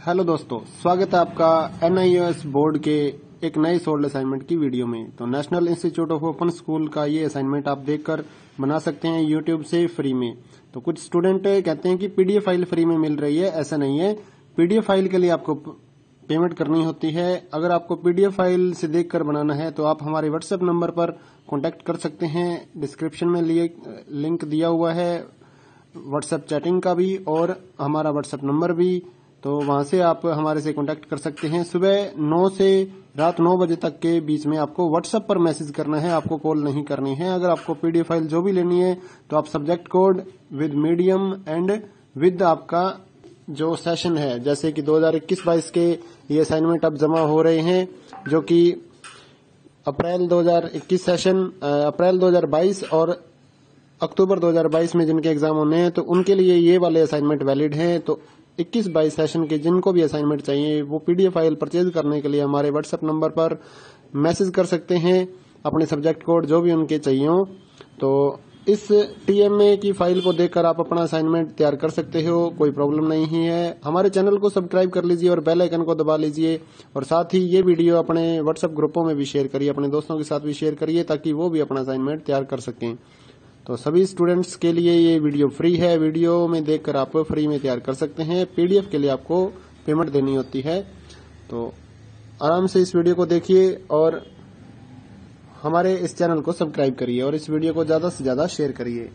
Hello दोस्तों, स्वागत है आपका NIOS बोर्ड के एक नए सोल्ड असाइनमेंट की वीडियो में। तो National Institute of Open School का ये असाइनमेंट आप देखकर बना सकते हैं यूट्यूब से फ्री में। तो कुछ स्टूडेंट कहते हैं कि PDF फाइल फ्री में मिल रही है, ऐसा नहीं है। PDF फाइल के लिए आपको पेमेंट करनी होती है। अगर आपको PDF फाइल से देखकर बनाना है तो आप हमारे WhatsApp नंबर पर कॉन्टेक्ट कर सकते हैं। डिस्क्रिप्शन में लिंक दिया हुआ है WhatsApp चैटिंग का भी और हमारा WhatsApp नंबर भी, तो वहां से आप हमारे से कांटेक्ट कर सकते हैं। सुबह 9 से रात 9 बजे तक के बीच में आपको WhatsApp पर मैसेज करना है, आपको कॉल नहीं करनी है। अगर आपको PDF फाइल जो भी लेनी है तो आप subject code with medium and with आपका जो सेशन है, जैसे कि 2021-22 के ये असाइनमेंट अब जमा हो रहे हैं, जो कि अप्रैल 2021 सेशन, अप्रैल 2022 और अक्टूबर 2022 में जिनके एग्जाम होने हैं तो उनके लिए ये वाले असाइनमेंट वैलिड हैं। तो 21-22 सेशन के जिनको भी असाइनमेंट चाहिए वो PDF फाइल परचेज करने के लिए हमारे WhatsApp नंबर पर मैसेज कर सकते हैं, अपने सब्जेक्ट कोड जो भी उनके चाहिए हो। तो इस TMA की फाइल को देखकर आप अपना असाइनमेंट तैयार कर सकते हो, कोई प्रॉब्लम नहीं है। हमारे चैनल को सब्सक्राइब कर लीजिए और बेल आइकन को दबा लीजिए, और साथ ही ये वीडियो अपने WhatsApp ग्रुपों में भी शेयर करिए, अपने दोस्तों के साथ भी शेयर करिए ताकि वो भी अपना असाइनमेंट तैयार कर सकें। तो सभी स्टूडेंट्स के लिए ये वीडियो फ्री है, वीडियो में देखकर आप फ्री में तैयार कर सकते हैं। PDF के लिए आपको पेमेंट देनी होती है। तो आराम से इस वीडियो को देखिए और हमारे इस चैनल को सब्सक्राइब करिए और इस वीडियो को ज्यादा से ज्यादा शेयर करिए।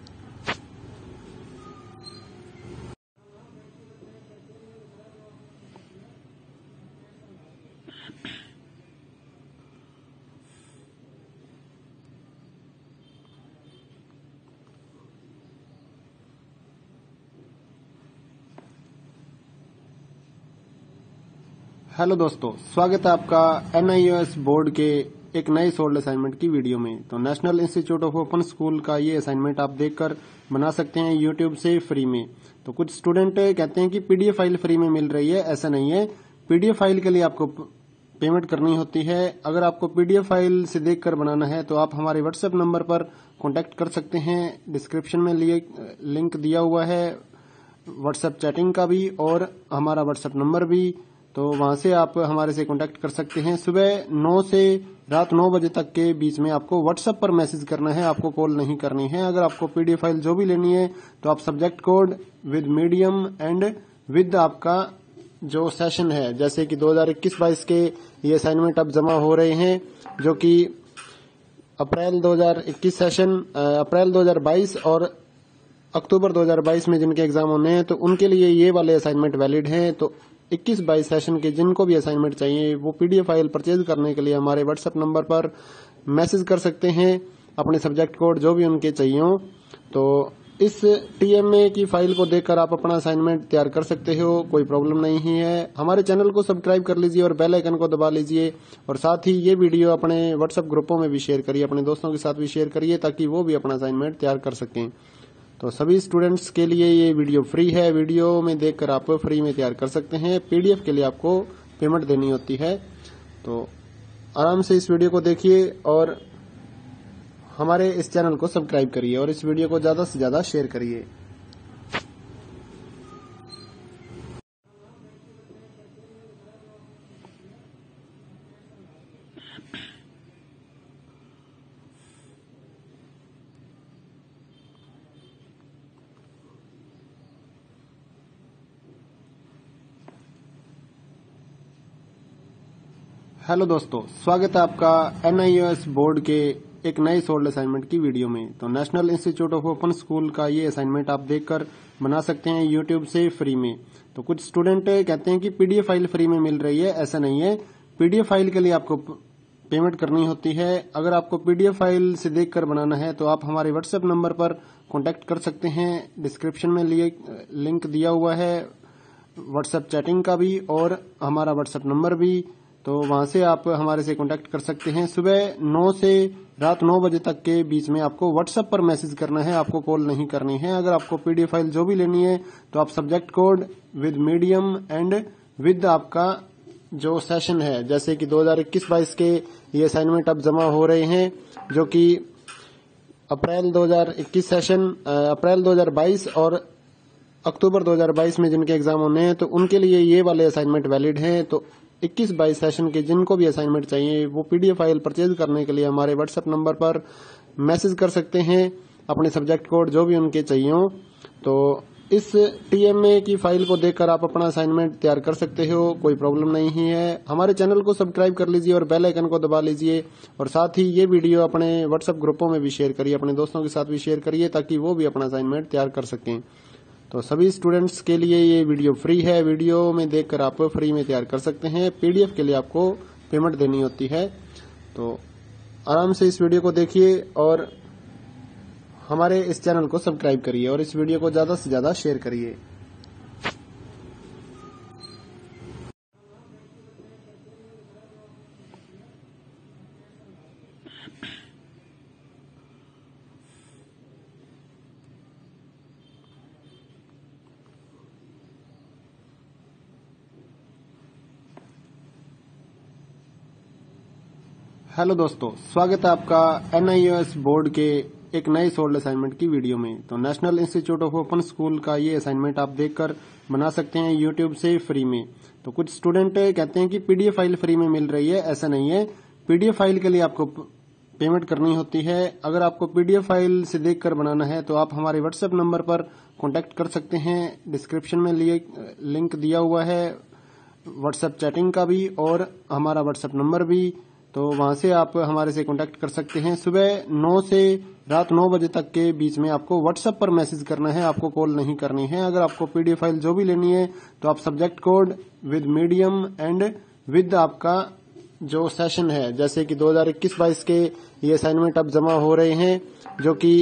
हेलो दोस्तों, स्वागत है आपका NIOS बोर्ड के एक नए सोल्ड असाइनमेंट की वीडियो में। तो National Institute of Open School का ये असाइनमेंट आप देखकर बना सकते हैं यूट्यूब से फ्री में। तो कुछ स्टूडेंट कहते हैं कि PDF फाइल फ्री में मिल रही है, ऐसा नहीं है। PDF फाइल के लिए आपको पेमेंट करनी होती है। अगर आपको PDF फाइल से देखकर बनाना है तो आप हमारे WhatsApp नंबर पर कॉन्टेक्ट कर सकते हैं। डिस्क्रिप्शन में लिंक दिया हुआ है WhatsApp चैटिंग का भी और हमारा WhatsApp नंबर भी, तो वहां से आप हमारे से कांटेक्ट कर सकते हैं। सुबह 9 से रात 9 बजे तक के बीच में आपको WhatsApp पर मैसेज करना है, आपको कॉल नहीं करनी है। अगर आपको PDF फाइल जो भी लेनी है तो आप subject code with medium and with आपका जो सेशन है, जैसे कि 2021-22 के ये असाइनमेंट अब जमा हो रहे हैं, जो कि अप्रैल 2021 सेशन, अप्रैल 2022 और अक्टूबर 2022 में जिनके एग्जाम होने हैं तो उनके लिए ये वाले असाइनमेंट वैलिड हैं। तो 21-22 सेशन के जिनको भी असाइनमेंट चाहिए वो PDF फाइल परचेज करने के लिए हमारे WhatsApp नंबर पर मैसेज कर सकते हैं, अपने सब्जेक्ट कोड जो भी उनके चाहिए हो। तो इस TMA की फाइल को देखकर आप अपना असाइनमेंट तैयार कर सकते हो, कोई प्रॉब्लम नहीं है। हमारे चैनल को सब्सक्राइब कर लीजिए और बेल आइकन को दबा लीजिए, और साथ ही ये वीडियो अपने WhatsApp ग्रुपों में भी शेयर करिए, अपने दोस्तों के साथ भी शेयर करिए ताकि वो भी अपना असाइनमेंट तैयार कर सकें। तो सभी स्टूडेंट्स के लिए ये वीडियो फ्री है, वीडियो में देखकर आप फ्री में तैयार कर सकते हैं। PDF के लिए आपको पेमेंट देनी होती है। तो आराम से इस वीडियो को देखिए और हमारे इस चैनल को सब्सक्राइब करिए और इस वीडियो को ज्यादा से ज्यादा शेयर करिए। हेलो दोस्तों, स्वागत है आपका NIOS बोर्ड के एक नए सोल्ड असाइनमेंट की वीडियो में। तो National Institute of Open School का ये असाइनमेंट आप देखकर बना सकते हैं यूट्यूब से फ्री में। तो कुछ स्टूडेंट कहते हैं कि PDF फाइल फ्री में मिल रही है, ऐसा नहीं है। PDF फाइल के लिए आपको पेमेंट करनी होती है। अगर आपको PDF फाइल से देखकर बनाना है तो आप हमारे WhatsApp नंबर पर कॉन्टेक्ट कर सकते हैं। डिस्क्रिप्शन में लिंक दिया हुआ है WhatsApp चैटिंग का भी और हमारा WhatsApp नंबर भी, तो वहां से आप हमारे से कांटेक्ट कर सकते हैं। सुबह 9 से रात 9 बजे तक के बीच में आपको WhatsApp पर मैसेज करना है, आपको कॉल नहीं करनी है। अगर आपको PDF फाइल जो भी लेनी है तो आप subject code with medium and with आपका जो सेशन है, जैसे कि 2021-22 के ये असाइनमेंट अब जमा हो रहे हैं, जो कि अप्रैल 2021 सेशन, अप्रैल 2022 और अक्टूबर 2022 में जिनके एग्जाम होने हैं तो उनके लिए ये वाले असाइनमेंट वैलिड हैं। तो 21-22 सेशन के जिनको भी असाइनमेंट चाहिए वो पीडीएफ फाइल परचेज करने के लिए हमारे व्हाट्सएप नंबर पर मैसेज कर सकते हैं, अपने सब्जेक्ट कोड जो भी उनके चाहिए हो। तो इस टीएमए की फाइल को देखकर आप अपना असाइनमेंट तैयार कर सकते हो, कोई प्रॉब्लम नहीं है। हमारे चैनल को सब्सक्राइब कर लीजिए और बेल आइकन को दबा लीजिए और साथ ही ये वीडियो अपने व्हाट्सएप ग्रुपों में भी शेयर करिए, अपने दोस्तों के साथ भी शेयर करिए ताकि वो भी अपना असाइनमेंट तैयार कर सकें। तो सभी स्टूडेंट्स के लिए ये वीडियो फ्री है, वीडियो में देखकर आप फ्री में तैयार कर सकते हैं। पीडीएफ के लिए आपको पेमेंट देनी होती है। तो आराम से इस वीडियो को देखिए और हमारे इस चैनल को सब्सक्राइब करिए और इस वीडियो को ज्यादा से ज्यादा शेयर करिए। हेलो दोस्तों, स्वागत है आपका एनआईओएस बोर्ड के एक नए सोल्ड असाइनमेंट की वीडियो में। तो National Institute of Open School का ये असाइनमेंट आप देखकर बना सकते हैं यूट्यूब से फ्री में। तो कुछ स्टूडेंट कहते हैं कि पीडीएफ फाइल फ्री में मिल रही है, ऐसा नहीं है। पीडीएफ फाइल के लिए आपको पेमेंट करनी होती है। अगर आपको पीडीएफ फाइल से देखकर बनाना है तो आप हमारे व्हाट्सएप नंबर पर कॉन्टेक्ट कर सकते हैं। डिस्क्रिप्शन में लिंक दिया हुआ है व्हाट्सएप चैटिंग का भी और हमारा व्हाट्सएप नंबर भी। तो वहां से आप हमारे से कांटेक्ट कर सकते हैं। सुबह 9 से रात 9 बजे तक के बीच में आपको व्हाट्सएप पर मैसेज करना है, आपको कॉल नहीं करनी है। अगर आपको पीडीएफ फाइल जो भी लेनी है तो आप subject code with medium and with आपका जो सेशन है, जैसे कि 2021-22 के ये असाइनमेंट अब जमा हो रहे हैं, जो कि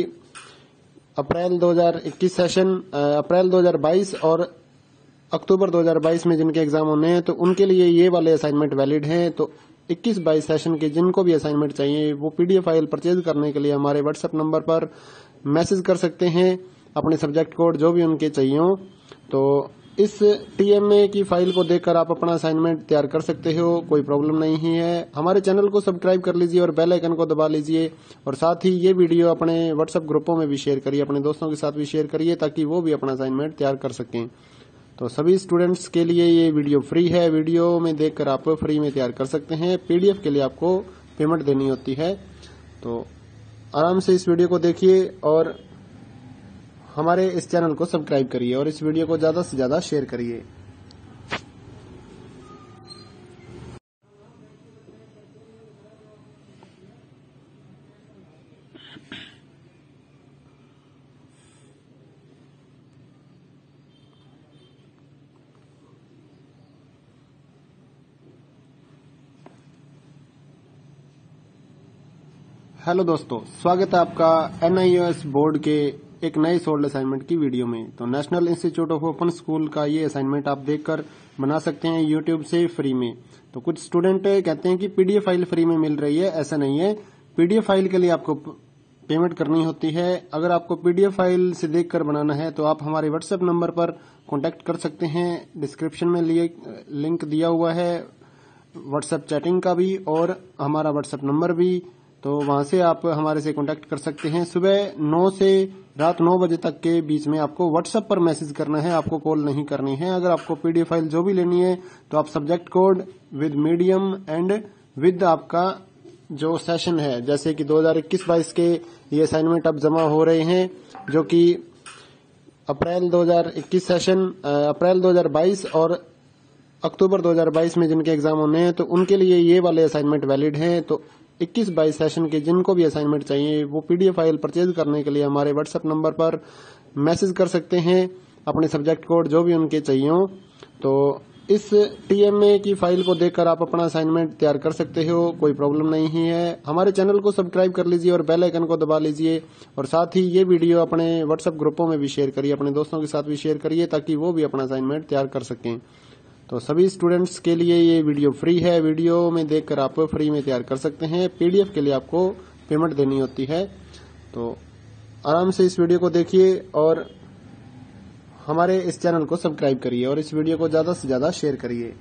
अप्रैल 2021 सेशन, अप्रैल 2022 और अक्टूबर 2022 में जिनके एग्जाम होने हैं तो उनके लिए ये वाले असाइनमेंट वैलिड हैं। तो 21-22 सेशन के जिनको भी असाइनमेंट चाहिए वो पीडीएफ फाइल परचेज करने के लिए हमारे व्हाट्सएप नंबर पर मैसेज कर सकते हैं, अपने सब्जेक्ट कोड जो भी उनके चाहिए हो। तो इस टीएमए की फाइल को देखकर आप अपना असाइनमेंट तैयार कर सकते हो, कोई प्रॉब्लम नहीं है। हमारे चैनल को सब्सक्राइब कर लीजिए और बेल आइकन को दबा लीजिए और साथ ही ये वीडियो अपने व्हाट्सएप ग्रुपों में भी शेयर करिए, अपने दोस्तों के साथ भी शेयर करिए ताकि वो भी अपना असाइनमेंट तैयार कर सकें। तो सभी स्टूडेंट्स के लिए ये वीडियो फ्री है, वीडियो में देखकर आप फ्री में तैयार कर सकते हैं। पीडीएफ के लिए आपको पेमेंट देनी होती है। तो आराम से इस वीडियो को देखिए और हमारे इस चैनल को सब्सक्राइब करिए और इस वीडियो को ज्यादा से ज्यादा शेयर करिए। हेलो दोस्तों, स्वागत है आपका एनआईओएस बोर्ड के एक नए सोल्ड असाइनमेंट की वीडियो में। तो National Institute of Open School का ये असाइनमेंट आप देखकर बना सकते हैं यूट्यूब से फ्री में। तो कुछ स्टूडेंट कहते हैं कि पीडीएफ फाइल फ्री में मिल रही है, ऐसा नहीं है। पीडीएफ फाइल के लिए आपको पेमेंट करनी होती है। अगर आपको पीडीएफ फाइल से देखकर बनाना है तो आप हमारे व्हाट्सएप नंबर पर कॉन्टेक्ट कर सकते हैं। डिस्क्रिप्शन में लिंक दिया हुआ है व्हाट्सएप चैटिंग का भी और हमारा व्हाट्सएप नंबर भी। तो वहां से आप हमारे से कांटेक्ट कर सकते हैं। सुबह 9 से रात 9 बजे तक के बीच में आपको व्हाट्सएप पर मैसेज करना है, आपको कॉल नहीं करनी है। अगर आपको पीडीएफ फाइल जो भी लेनी है तो आप subject code with medium and with आपका जो सेशन है, जैसे कि 2021-22 के ये असाइनमेंट अब जमा हो रहे हैं, जो कि अप्रैल 2021 सेशन, अप्रैल 2022 और अक्टूबर 2022 में जिनके एग्जाम होने हैं तो उनके लिए ये वाले असाइनमेंट वैलिड हैं। तो 21-22 सेशन के जिनको भी असाइनमेंट चाहिए वो पीडीएफ फाइल परचेज करने के लिए हमारे व्हाट्सएप नंबर पर मैसेज कर सकते हैं, अपने सब्जेक्ट कोड जो भी उनके चाहिए हो। तो इस टीएमए की फाइल को देखकर आप अपना असाइनमेंट तैयार कर सकते हो, कोई प्रॉब्लम नहीं है। हमारे चैनल को सब्सक्राइब कर लीजिए और बेल आइकन को दबा लीजिए और साथ ही ये वीडियो अपने व्हाट्सएप ग्रुपों में भी शेयर करिए, अपने दोस्तों के साथ भी शेयर करिए ताकि वो भी अपना असाइनमेंट तैयार कर सकें। तो सभी स्टूडेंट्स के लिए ये वीडियो फ्री है, वीडियो में देखकर आप फ्री में तैयार कर सकते हैं। पीडीएफ के लिए आपको पेमेंट देनी होती है। तो आराम से इस वीडियो को देखिए और हमारे इस चैनल को सब्सक्राइब करिए और इस वीडियो को ज्यादा से ज्यादा शेयर करिए।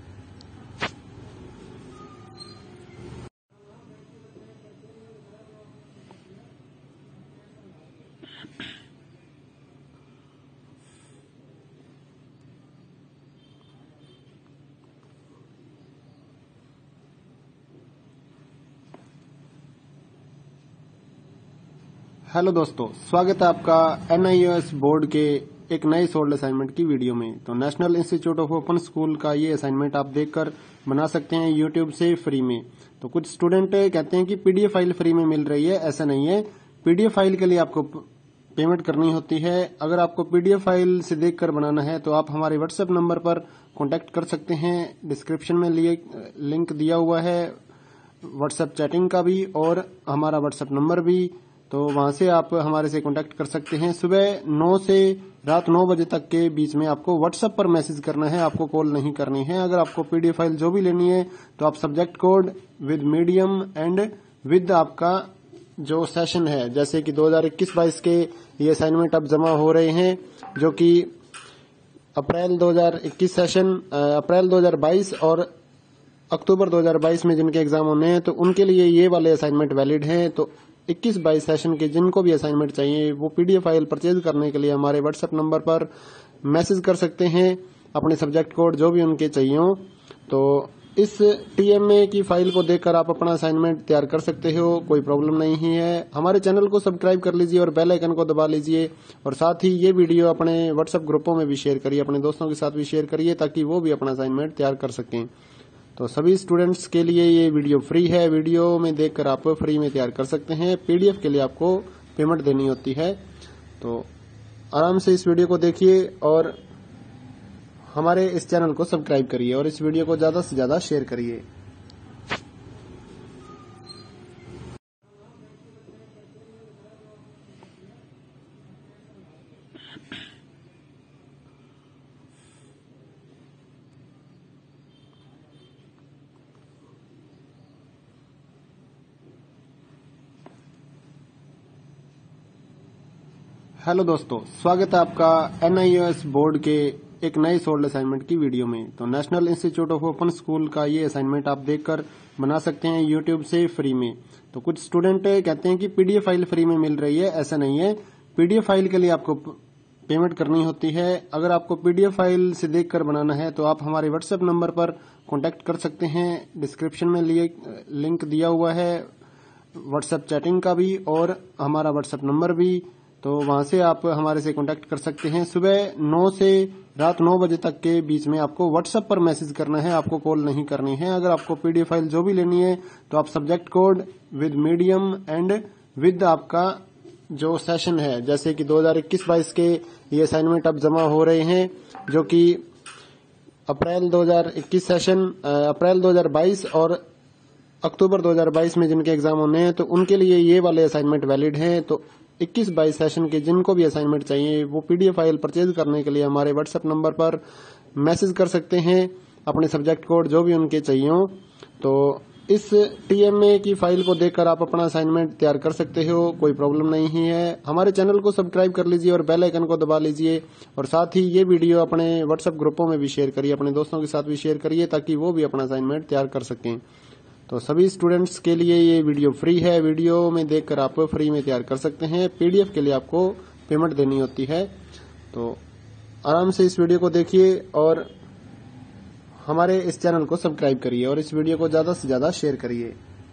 हेलो दोस्तों, स्वागत है आपका NIOS बोर्ड के एक नए सोल्ड असाइनमेंट की वीडियो में। तो National Institute of Open School का ये असाइनमेंट आप देखकर बना सकते हैं यूट्यूब से फ्री में। तो कुछ स्टूडेंट कहते हैं कि PDF फाइल फ्री में मिल रही है, ऐसा नहीं है। PDF फाइल के लिए आपको पेमेंट करनी होती है। अगर आपको PDF फाइल से देखकर बनाना है तो आप हमारे व्हाट्सएप नंबर पर कॉन्टेक्ट कर सकते हैं। डिस्क्रिप्शन में लिंक दिया हुआ है व्हाट्सएप चैटिंग का भी और हमारा व्हाट्सएप नंबर भी, तो वहां से आप हमारे से कांटेक्ट कर सकते हैं। सुबह 9 से रात 9 बजे तक के बीच में आपको व्हाट्सएप पर मैसेज करना है, आपको कॉल नहीं करनी है। अगर आपको PDF फाइल जो भी लेनी है तो आप subject code with medium and with आपका जो सेशन है, जैसे कि 2021-22 के ये असाइनमेंट अब जमा हो रहे हैं, जो कि अप्रैल 2021 सेशन, अप्रैल 2022 और अक्टूबर 2022 में जिनके एग्जाम होने हैं, तो उनके लिए ये वाले असाइनमेंट वैलिड हैं। तो 21-22 सेशन के जिनको भी असाइनमेंट चाहिए वो PDF फाइल परचेज करने के लिए हमारे व्हाट्सएप नंबर पर मैसेज कर सकते हैं, अपने सब्जेक्ट कोड जो भी उनके चाहिए हो। तो इस TMA की फाइल को देखकर आप अपना असाइनमेंट तैयार कर सकते हो, कोई प्रॉब्लम नहीं है। हमारे चैनल को सब्सक्राइब कर लीजिए और बेल आइकन को दबा लीजिए, और साथ ही ये वीडियो अपने व्हाट्सएप ग्रुपों में भी शेयर करिए, अपने दोस्तों के साथ भी शेयर करिए, ताकि वो भी अपना असाइनमेंट तैयार कर सकें। तो सभी स्टूडेंट्स के लिए ये वीडियो फ्री है। वीडियो में देखकर आप फ्री में तैयार कर सकते हैं। PDF के लिए आपको पेमेंट देनी होती है। तो आराम से इस वीडियो को देखिए और हमारे इस चैनल को सब्सक्राइब करिए और इस वीडियो को ज्यादा से ज्यादा शेयर करिए। हेलो दोस्तों, स्वागत है आपका NIOS बोर्ड के एक नए सोल्ड असाइनमेंट की वीडियो में। तो National Institute of Open School का ये असाइनमेंट आप देखकर बना सकते हैं यूट्यूब से फ्री में। तो कुछ स्टूडेंट कहते हैं कि PDF फाइल फ्री में मिल रही है, ऐसा नहीं है। PDF फाइल के लिए आपको पेमेंट करनी होती है। अगर आपको PDF फाइल से देखकर बनाना है तो आप हमारे व्हाट्सएप नंबर पर कॉन्टेक्ट कर सकते हैं। डिस्क्रिप्शन में लिंक दिया हुआ है व्हाट्सएप चैटिंग का भी और हमारा व्हाट्सएप नंबर भी, तो वहां से आप हमारे से कांटेक्ट कर सकते हैं। सुबह 9 से रात 9 बजे तक के बीच में आपको व्हाट्सएप पर मैसेज करना है, आपको कॉल नहीं करनी है। अगर आपको PDF फाइल जो भी लेनी है तो आप subject code with medium and with आपका जो सेशन है, जैसे कि 2021-22 के ये असाइनमेंट अब जमा हो रहे हैं, जो कि अप्रैल 2021 सेशन, अप्रैल 2022 और अक्टूबर 2022 में जिनके एग्जाम होने हैं, तो उनके लिए ये वाले असाइनमेंट वैलिड हैं। तो 21-22 सेशन के जिनको भी असाइनमेंट चाहिए वो PDF फाइल परचेज करने के लिए हमारे व्हाट्सएप नंबर पर मैसेज कर सकते हैं, अपने सब्जेक्ट कोड जो भी उनके चाहिए हो। तो इस TMA की फाइल को देखकर आप अपना असाइनमेंट तैयार कर सकते हो, कोई प्रॉब्लम नहीं है। हमारे चैनल को सब्सक्राइब कर लीजिए और बेल आइकन को दबा लीजिए, और साथ ही ये वीडियो अपने व्हाट्सएप ग्रुपों में भी शेयर करिए, अपने दोस्तों के साथ भी शेयर करिए, ताकि वो भी अपना असाइनमेंट तैयार कर सकें। तो सभी स्टूडेंट्स के लिए ये वीडियो फ्री है। वीडियो में देखकर आप फ्री में तैयार कर सकते हैं। PDF के लिए आपको पेमेंट देनी होती है। तो आराम से इस वीडियो को देखिए और हमारे इस चैनल को सब्सक्राइब करिए और इस वीडियो को ज्यादा से ज्यादा शेयर करिए।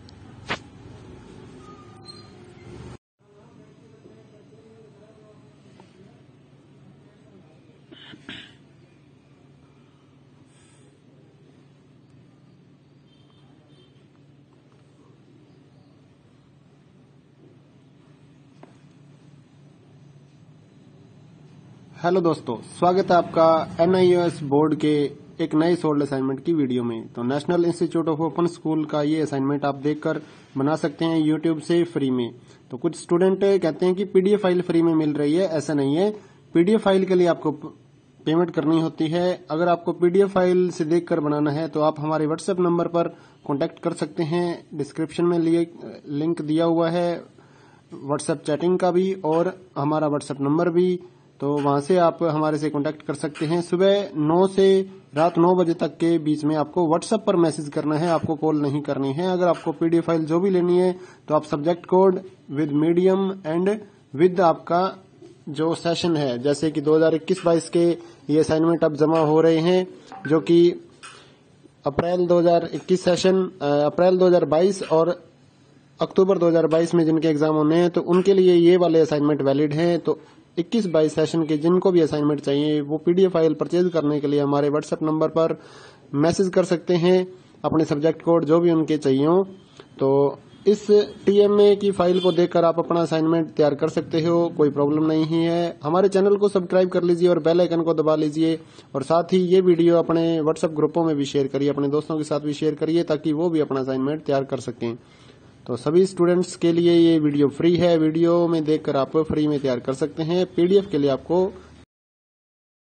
हेलो दोस्तों, स्वागत है आपका NIOS बोर्ड के एक नए सोल्ड असाइनमेंट की वीडियो में। तो National Institute of Open School का ये असाइनमेंट आप देखकर बना सकते हैं यूट्यूब से फ्री में। तो कुछ स्टूडेंट कहते हैं कि PDF फाइल फ्री में मिल रही है, ऐसा नहीं है। PDF फाइल के लिए आपको पेमेंट करनी होती है। अगर आपको PDF फाइल से देखकर बनाना है तो आप हमारे व्हाट्सएप नंबर पर कॉन्टेक्ट कर सकते हैं। डिस्क्रिप्शन में लिंक दिया हुआ है व्हाट्सएप चैटिंग का भी और हमारा व्हाट्सएप नंबर भी, तो वहां से आप हमारे से कांटेक्ट कर सकते हैं। सुबह 9 से रात 9 बजे तक के बीच में आपको व्हाट्सएप पर मैसेज करना है, आपको कॉल नहीं करनी है। अगर आपको PDF फाइल जो भी लेनी है तो आप subject code with medium and with आपका जो सेशन है, जैसे कि 2021-22 के ये असाइनमेंट अब जमा हो रहे हैं, जो कि अप्रैल 2021 सेशन, अप्रैल 2022 और अक्टूबर 2022 में जिनके एग्जाम होने हैं तो उनके लिए ये वाले असाइनमेंट वैलिड हैं। तो 21-22 सेशन के जिनको भी असाइनमेंट चाहिए वो पीडीएफ फाइल परचेज करने के लिए हमारे व्हाट्सएप नंबर पर मैसेज कर सकते हैं, अपने सब्जेक्ट कोड जो भी उनके चाहिए हो। तो इस टीएमए की फाइल को देखकर आप अपना असाइनमेंट तैयार कर सकते हो, कोई प्रॉब्लम नहीं है। हमारे चैनल को सब्सक्राइब कर लीजिए और बेल आइकन को दबा लीजिए और साथ ही ये वीडियो अपने व्हाट्सएप ग्रुपों में भी शेयर करिए, अपने दोस्तों के साथ भी शेयर करिए ताकि वो भी अपना असाइनमेंट तैयार कर सकें। तो सभी स्टूडेंट्स के लिए ये वीडियो फ्री है, वीडियो में देखकर आप फ्री में तैयार कर सकते हैं। पीडीएफ के लिए आपको